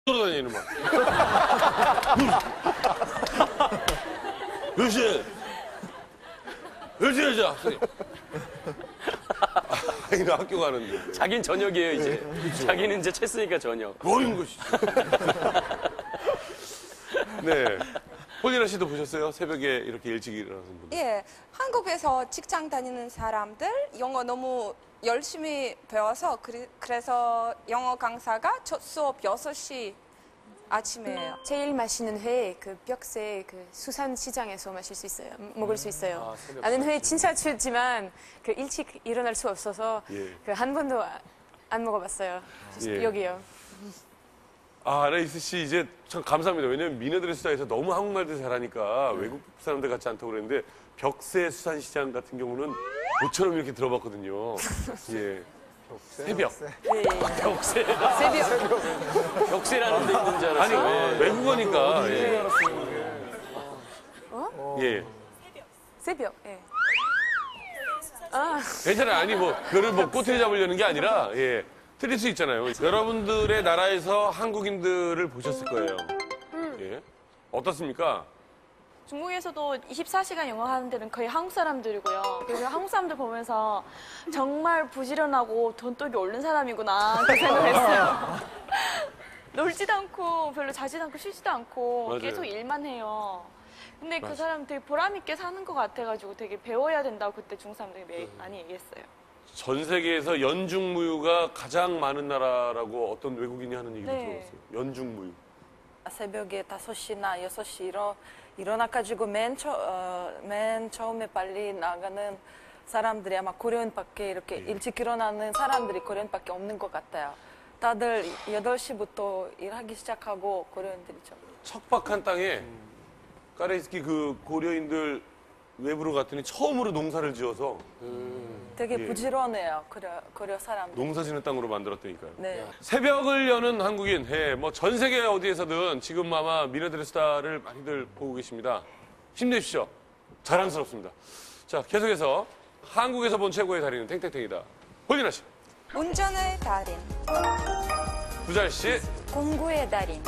돌아다니는 막. 몇 시에? 몇 시에 자, 학생님? 아이는 학교 가는데. 자긴 저녁이에요, 이제. 그렇죠. 자기는 이제 챘으니까 저녁. 뭐인 것이. 네. 홀리나 씨도 보셨어요? 새벽에 이렇게 일찍 일어나는 분들. 예, 한국에서 직장 다니는 사람들 영어 너무 열심히 배워서 그래서 영어 강사가 첫 수업 6시 아침이에요. 제일 맛있는 회, 그 벽새 그 수산시장에서 마실 수 있어요. 먹을 수 있어요. 나는 회 진짜 좋지만 그 일찍 일어날 수 없어서 예. 그 한 번도 안 먹어봤어요. 예. 여기요. 아, 레이스 씨 이제 참 감사합니다. 왜냐면 미네드레 수다에서 너무 한국말들 잘하니까 외국 사람들 같지 않다고 그랬는데 벽새 수산시장 같은 경우는 모처럼 이렇게 들어봤거든요. 예. 새벽. 네. 벽새. 새벽. 벽새라는 데 있는 줄 아니, 알았어요. 외국어니까. 예. 예. 새벽. 예. 괜찮아요. 아니, 뭐, 그거를 뭐 꼬투리 잡으려는 게 아니라, 예. 틀릴 수 있잖아요. 여러분들의 나라에서 한국인들을 보셨을 거예요. 예. 어떻습니까? 중국에서도 24시간 영어 하는 데는 거의 한국 사람들이고요. 그래서 한국 사람들 보면서 정말 부지런하고 돈독이 옳은 사람이구나 그 생각했어요. 놀지도 않고 별로 자지도 않고 쉬지도 않고 맞아요. 계속 일만 해요. 근데 그 맞아요. 사람 되게 보람 있게 사는 것 같아가지고 되게 배워야 된다고 그때 중국 사람들이 많이 얘기했어요. 전 세계에서 연중무휴가 가장 많은 나라라고 어떤 외국인이 하는 얘기도 네. 들어봤어요. 연중무휴. 새벽에 5시나 6시 일어나가지고 맨 처음에 빨리 나가는 사람들이 아마 코리안밖에 이렇게 일찍 일어나는 사람들이 코리안밖에 없는 것 같아요. 다들 8시부터 일하기 시작하고 코리안들이죠. 척박한 땅에 까레이스키 그 고려인들 외부로 갔더니 처음으로 농사를 지어서 되게 예. 부지런해요. 고려 사람들. 농사 지는 땅으로 만들었다니까요. 네. 새벽을 여는 한국인, 예, 뭐 전 세계 어디에서든 지금 아마 미네드레 스타를 많이들 보고 계십니다. 힘내십시오. 자랑스럽습니다. 자, 계속해서 한국에서 본 최고의 달인은 탱탱탱이다. 홀리나 씨, 운전의 달인, 부잘 씨, 공구의 달인,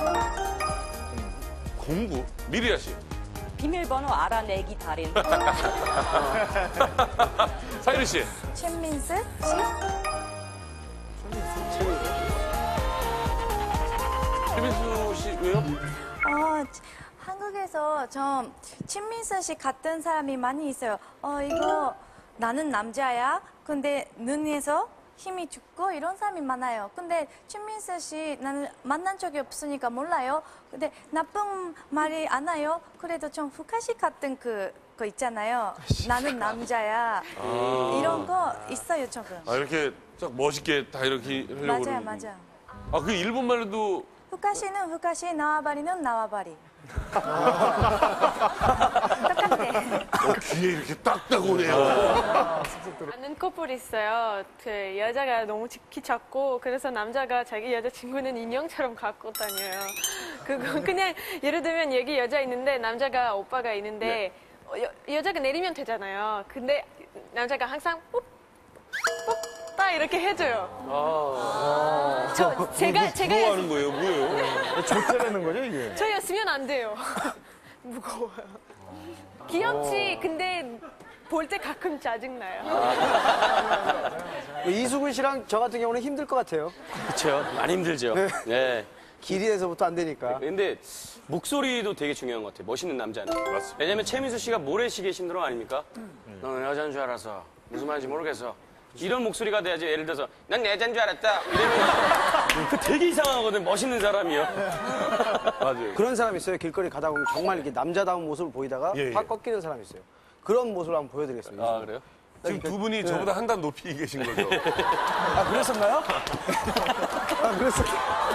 공구, 미리아 씨, 비밀번호 알아내기 달인, 사유리 씨, 최민수 씨, 최민수 씨 왜요? 한국에서 좀 최민수 씨 같은 사람이 많이 있어요. 이거 나는 남자야. 근데 눈에서 힘이 죽고 이런 사람이 많아요. 근데 최민수 씨 나는 만난 적이 없으니까 몰라요. 근데 나쁜 말이 안 와요. 그래도 좀 후카시 같은 거 있잖아요. 나는 남자야. 이런 거 있어요, 조금. 아, 이렇게 딱 멋있게 다 이렇게 하려고 맞아요, 그러는 맞아요. 아, 그 일본말로도 후카시는 후카시, 나와바리는 나와바리. 귀에 이렇게 딱딱 오네요. 아는 커플이 있어요. 그 여자가 너무 키 작고 그래서 남자가 자기 여자친구는 인형처럼 갖고 다녀요. 그거 그냥 예를 들면 여기 여자 있는데 남자가 오빠가 있는데 여자가 내리면 되잖아요. 근데 남자가 항상 ปุ๊ 딱 이렇게 해줘요. 제가 뭐 하는 거예요? 뭐예요? 족대라는 거죠, 이게? 저였으면 안 돼요. 무거워요. 귀엽지. 근데 볼 때 가끔 짜증나요. 이수근 씨랑 저 같은 경우는 힘들 것 같아요. 그렇죠. 많이 힘들죠. 네. 길이에서부터 안 되니까. 근데 목소리도 되게 중요한 것 같아요. 멋있는 남자는. 맞습니다. 왜냐면 최민수 씨가 모래시계 신드롬 아닙니까? 너는 여자인 줄 알아서 무슨 말인지 모르겠어. 이런 목소리가 돼야지. 예를 들어서 난 여자인 줄 알았다. 이러면 그 되게 이상하거든. 멋있는 사람이요. 맞아요. 그런 사람 있어요. 길거리 가다 보면 정말 이렇게 남자다운 모습을 보이다가 예, 예. 확 꺾이는 사람이 있어요. 그런 모습을 한번 보여드리겠습니다. 아, 그래요? 지금 두 분이 저보다 한 단 높이 계신 거죠? 아, 그랬었나요? 아, 그랬었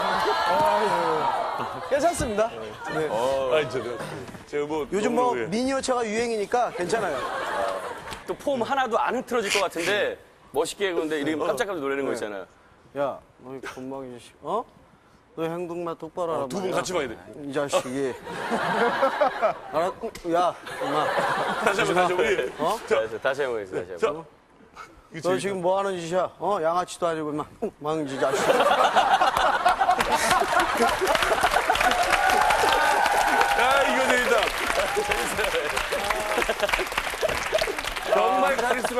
괜찮습니다. 네. 아니, 제가 뭐. 요즘 뭐 너무, 예. 미니어처가 유행이니까 괜찮아요. 또 폼 하나도 안 흐트러질 것 같은데 멋있게 그런데 이렇게 깜짝깜짝 놀라는 거 있잖아요. 야, 너희 건방이 자식, 어? 너 행동만 똑바로 하라. 두 분 같이 봐야 돼. 이 자식이. 알아? 야, 엄마. 다시 한번, 다시 한번. 어? 자, 다시 해보겠습니다. 다시 해보겠습니다. 너 지금 뭐 하는 짓이야? 양아치도 아니고, 임마. 망지 자식.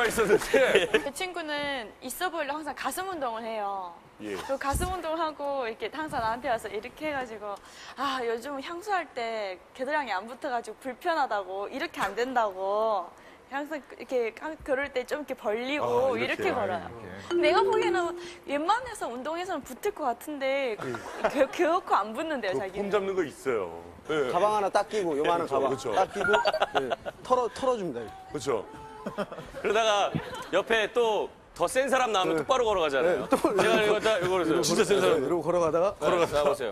있었는데. 그 친구는 있어 보이려 항상 가슴 운동을 해요. 예. 그 가슴 운동을 하고 이렇게 항상 나한테 와서 이렇게 해가지고 아 요즘 향수할 때 겨드랑이 안 붙어가지고 불편하다고 이렇게 안 된다고 항상 이렇게 걸을 때 좀 이렇게 벌리고 아, 이렇게 이렇게요? 걸어요. 내가 보기에는 웬만해서 운동에서는 붙을 것 같은데 겨우고 안 붙는데요 폼 자기는. 잡는 거 있어요. 예. 가방 하나 딱 끼고 요만한 그렇죠, 가방 그렇죠. 딱 끼고 네, 털어줍니다. 그렇죠. 그러다가 옆에 또 더 센 사람 나오면 똑바로 걸어가잖아요. 제가 이거 다 이거 그러세요. 진짜 센 사람. 이러고 걸어가다가 걸어가서 보세요.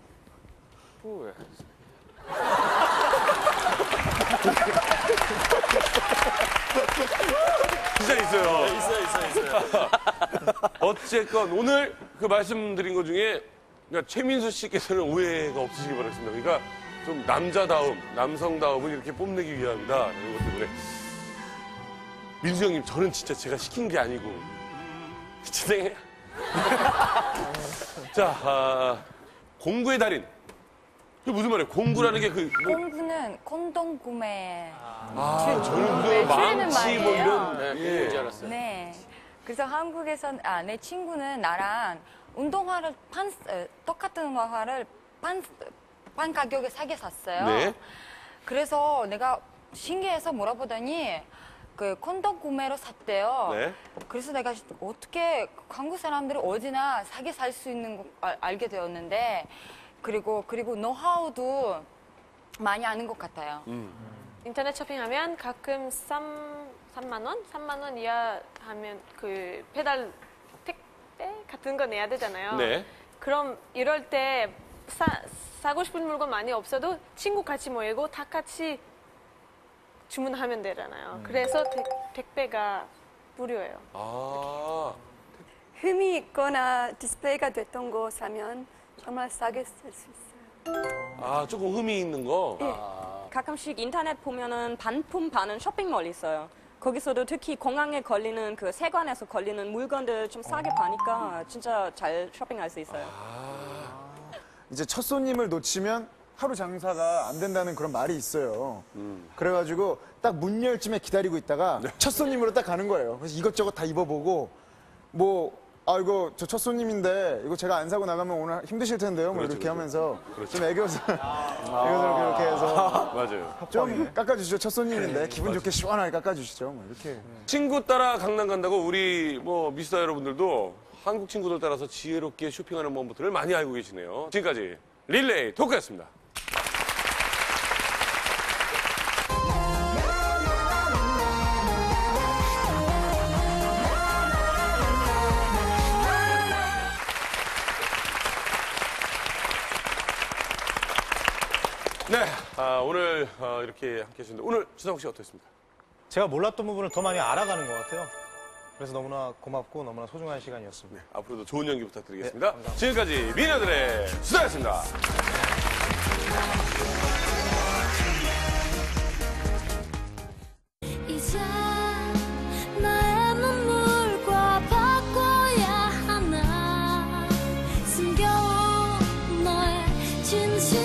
진짜 있어요. 있어요. 어쨌건 오늘 그 말씀드린 것 중에 그러니까 최민수 씨께서는 오해가 없으시길 바라겠습니다. 그러니까 좀 남자다움, 남성다움을 이렇게 뽐내기 위함이다. 이런 것 때문에. 민수 형님, 저는 진짜 제가 시킨 게 아니고. 진행해. 자, 공구의 달인. 그게 무슨 말이에요? 공구라는 게 그. 뭐, 공부는 콘돔 구매. 저는 무슨 망치 뭐 말이에요. 이런. 네, 그런 줄 알았어요. 네. 그래서 한국에선 내 친구는 나랑 운동화를 똑같은 화를 반 가격에 사게 샀어요. 네. 그래서 내가 신기해서 물어보더니 그 콘돔 구매로 샀대요. 네. 그래서 내가 어떻게 한국 사람들이 어디나 사게 살 수 있는 거 알게 되었는데 그리고 노하우도 많이 아는 것 같아요. 인터넷 쇼핑하면 가끔 3만 원? 3만 원 이하 하면 그 배달 택배 같은 거 내야 되잖아요. 네. 그럼 이럴 때 사고 싶은 물건 많이 없어도 친구 같이 모이고 다 같이 주문하면 되잖아요. 그래서 택배가 무료예요. 아. 흠이 있거나 디스플레이가 됐던 거 사면 정말 싸게 쓸 수 있어요. 아, 조금 흠이 있는 거? 가끔씩 인터넷 보면은 반품 파는 쇼핑몰 있어요. 거기서도 특히 공항에 걸리는 그 세관에서 걸리는 물건들 좀 싸게 파니까 진짜 잘 쇼핑할 수 있어요. 이제 첫 손님을 놓치면 하루 장사가 안 된다는 그런 말이 있어요. 그래가지고 딱 문 열 쯤에 기다리고 있다가 첫 손님으로 딱 가는 거예요. 그래서 이것저것 다 입어보고 이거 저 첫 손님인데 이거 제가 안 사고 나가면 오늘 힘드실 텐데요. 뭐 이렇게 하면서 좀 애교서 이렇게 해서 맞아요. 좀 깎아주시죠. 첫 손님인데 기분 좋게 시원하게 깎아주시죠. 뭐 이렇게. 친구 따라 강남 간다고 우리 뭐 미스터 여러분들도 한국 친구들 따라서 지혜롭게 쇼핑하는 법들을 많이 알고 계시네요. 지금까지 릴레이 토크였습니다. 네, 오늘 이렇게 함께 해주셨는데 오늘 주상욱 씨 어떠셨습니까? 제가 몰랐던 부분을 더 많이 알아가는 것 같아요. 그래서 너무나 고맙고 너무나 소중한 시간이었습니다. 앞으로도 좋은 연기 부탁드리겠습니다. 지금까지 미녀들의 수다였습니다. 이제 나의 눈물과 바꿔야 하나 숨겨온 너의 진실